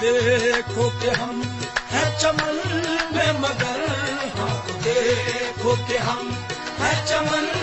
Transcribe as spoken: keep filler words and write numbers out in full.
देखो कि हम है चमन में मगर, हाँ तो देखो कि हम है चमन